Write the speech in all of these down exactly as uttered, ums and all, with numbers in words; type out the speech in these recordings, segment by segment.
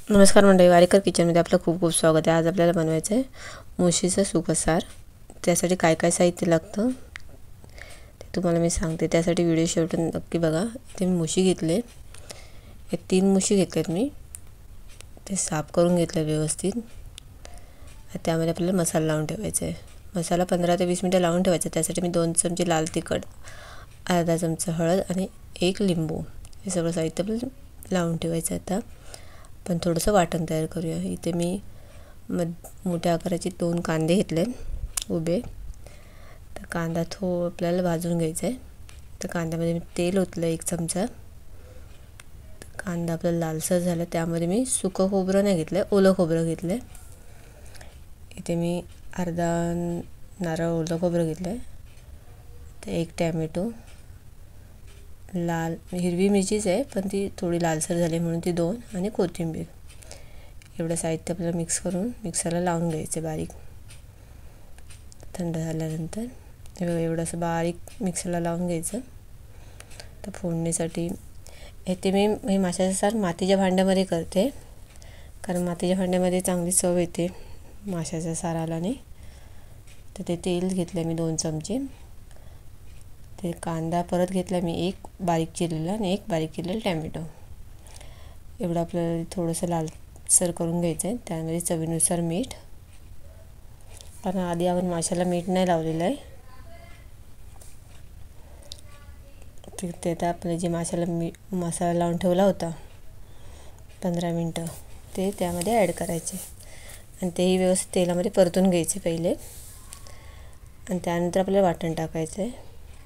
नमस्कार मंडळी, वारीकर किचनमध्ये आपलं खूप खूप स्वागत आहे। आज आपल्याला बनवायचं आहे मुशीचं सुकं सार। त्यासाठी काय काय साहित्य लागतं ते तुम्हाला मी सांगते, त्यासाठी व्हिडिओ शेवटपर्यंत नक्की बघा। इथे मी मुशी घेतले, हे तीन मुशी घेतलेत मी, ते साफ करून घेतले व्यवस्थित। त्यामध्ये आपल्याला मसाला लावून ठेवायचा आहे। मसाला पंधरा ते वीस मिनिटं लावून ठेवायचा। त्यासाठी मी दोन चमचे लाल तिखट, अर्धा चमचा हळद आणि एक लिंबू हे सगळं साहित्य आपल्याला लावून ठेवायचं आहे। आता पण थोडंसं वाटण तयार करूया। इथे मी मध मोठ्या आकाराचे दोन कांदे घेतले उभे। तर कांदा थोडा आपल्याला भाजून घ्यायचा आहे। तर कांद्यामध्ये मी तेल ओतलं एक चमचा। कांदा आपला लालसर झाला, त्यामध्ये मी सुकं खोबरं नाही घेतलं, ओलं खोबरं घेतलं। इथे मी अर्धा नारळ ओलं खोबरं घेतलं। तर एक टॅमॅटो, लाल हिरवी मिरचीच आहे पण ती थोडी लालसर झाली म्हणून ती दोन, आणि कोथिंबीर। एवढं साहित्य आपल्याला मिक्स करून मिक्सरला लावून घ्यायचं बारीक। थंड झाल्यानंतर एवढं असं बारीक मिक्सरला लावून घ्यायचं। तर फोडणीसाठी इथे मी हे माशाचं सार मातीच्या भांड्यामध्ये करते, कारण मातीच्या भांड्यामध्ये चांगली चव येते माशाच्या साराला नाही। तर ते तेल घेतलं मी दोन चमचे। ते कांदा परत घेतला मी एक बारीक चिरलेला, आणि एक बारीक चिरलेला टॅमॅटो। एवढं आपल्याला थोडंसं लालसर करून घ्यायचं आहे। त्यामध्ये चवीनुसार मीठ, कारण आधी आपण माशाला मीठ नाही लावलेलं आहे। ते आता आपलं जे माशाला मी मसाला लावून ठेवला होता पंधरा मिनटं, ते त्यामध्ये ॲड करायचे आणि तेही व्यवस्थित तेलामध्ये परतून घ्यायचे पहिले, आणि त्यानंतर आपल्याला वाटण टाकायचं आहे।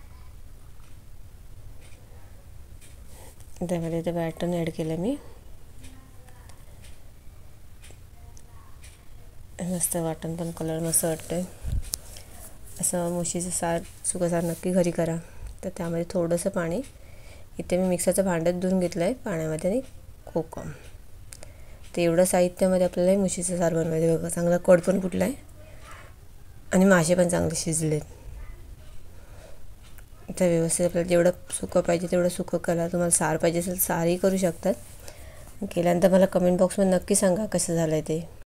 त्यामध्ये ते वाटण ॲड केलं मी। मस्त वाटण पण कलर मस्त वाटतोय। असं मुशीचं सार सुकं सार नक्की घरी करा। तर त्यामध्ये थोडंसं पाणी, इथे मी मिक्सरचं भांडं धुवून घेतलं आहे पाण्यामध्ये, आणि कोकम। ते एवढं साहित्यामध्ये आपल्याला हे मुशीचं सार बनवायचं बघा। चांगला कड पण फुटला आहे आणि मासे पण चांगले शिजलेत। तर व्यवस्थित आपल्याला जेवढं सुकं पाहिजे तेवढं सुकं करा। तुम्हाला सार पाहिजे असेल सारही करू शकतात। केल्यानंतर मला कमेंट बॉक्समध्ये नक्की सांगा कसं झालं आहे ते।